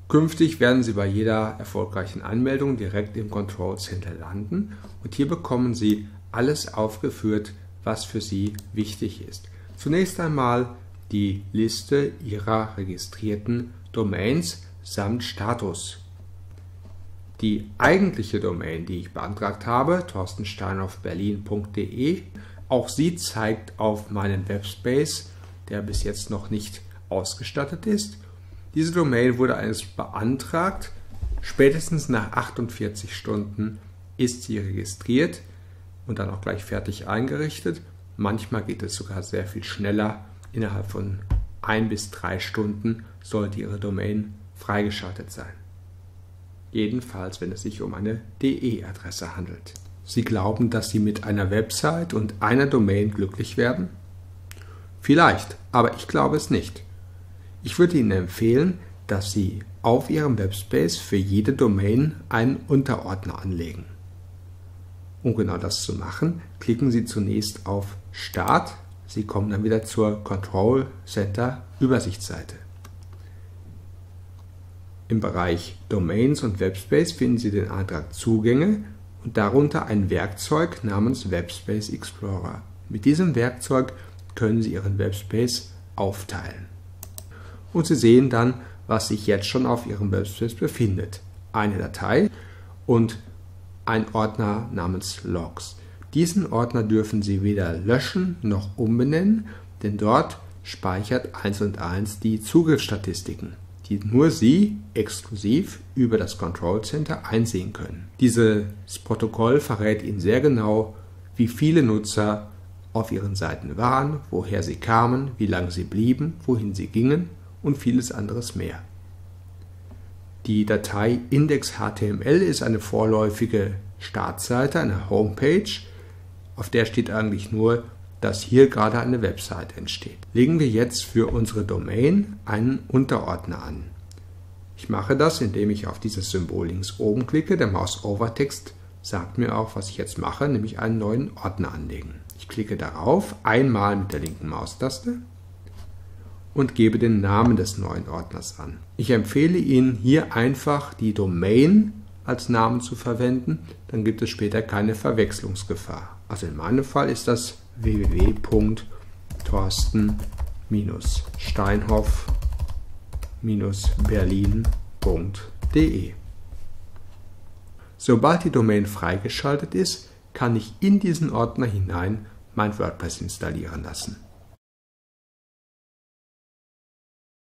Künftig werden Sie bei jeder erfolgreichen Anmeldung direkt im Control Center landen und hier bekommen Sie alles aufgeführt, was für Sie wichtig ist. Zunächst einmal die Liste Ihrer registrierten Domains samt Status. Die eigentliche Domain, die ich beantragt habe, thorstensteinhoffberlin.de, auch sie zeigt auf meinen Webspace, der bis jetzt noch nicht ausgestattet ist. Diese Domain wurde eines beantragt, spätestens nach 48 Stunden ist sie registriert und dann auch gleich fertig eingerichtet. Manchmal geht es sogar sehr viel schneller. Innerhalb von 1 bis 3 Stunden sollte Ihre Domain freigeschaltet sein. Jedenfalls, wenn es sich um eine DE-Adresse handelt. Sie glauben, dass Sie mit einer Website und einer Domain glücklich werden? Vielleicht, aber ich glaube es nicht. Ich würde Ihnen empfehlen, dass Sie auf Ihrem Webspace für jede Domain einen Unterordner anlegen. Um genau das zu machen, klicken Sie zunächst auf Start. Sie kommen dann wieder zur Control Center Übersichtsseite. Im Bereich Domains und Webspace finden Sie den Eintrag Zugänge und darunter ein Werkzeug namens Webspace Explorer. Mit diesem Werkzeug können Sie Ihren Webspace aufteilen. Und Sie sehen dann, was sich jetzt schon auf Ihrem Webspace befindet. Eine Datei und ein Ordner namens Logs. Diesen Ordner dürfen Sie weder löschen noch umbenennen, denn dort speichert 1&1 die Zugriffsstatistiken, die nur Sie exklusiv über das Control Center einsehen können. Dieses Protokoll verrät Ihnen sehr genau, wie viele Nutzer auf Ihren Seiten waren, woher sie kamen, wie lange sie blieben, wohin sie gingen und vieles anderes mehr. Die Datei index.html ist eine vorläufige Startseite, eine Homepage, auf der steht eigentlich nur, dass hier gerade eine Website entsteht. Legen wir jetzt für unsere Domain einen Unterordner an. Ich mache das, indem ich auf dieses Symbol links oben klicke. Der Mouse-Over-Text sagt mir auch, was ich jetzt mache, nämlich einen neuen Ordner anlegen. Ich klicke darauf, einmal mit der linken Maustaste und gebe den Namen des neuen Ordners an. Ich empfehle Ihnen, hier einfach die Domain als Namen zu verwenden, dann gibt es später keine Verwechslungsgefahr. Also in meinem Fall ist das www.thorsten-steinhoff-berlin.de. Sobald die Domain freigeschaltet ist, kann ich in diesen Ordner hinein mein WordPress installieren lassen.